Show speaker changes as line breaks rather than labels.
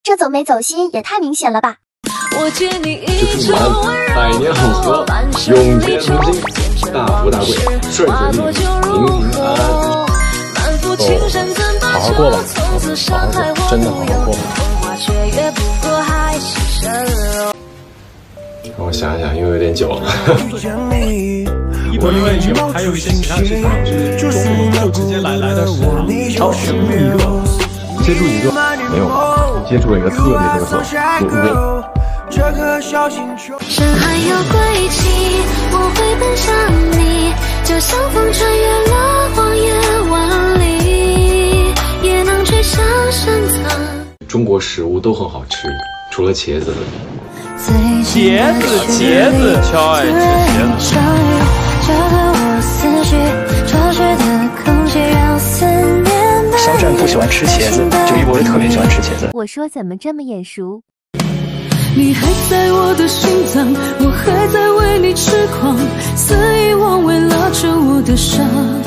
这走没走心也太明显了吧！
就祝满百年好合，永结同心，大富大贵，顺顺利利，平平安安。
好好过吧，好好过，真的好好过吧。
让我想想，因为有点久了。
因为还有一些其他事情是中午就直接来的是好选录一个，
接触一个没有吧？接触了一个特别特别有味。
深海有归期，我会奔向你，就像风穿越了荒野万里，也能追上深藏。
中国食物都很好吃，除了茄子。
茄子，超爱吃茄子。
肖战不喜欢吃茄子，就一博士特别喜欢吃茄子。
我说怎么这么眼熟？
你还在我的心脏，我还在为你痴狂，肆意妄为拉着我的伤。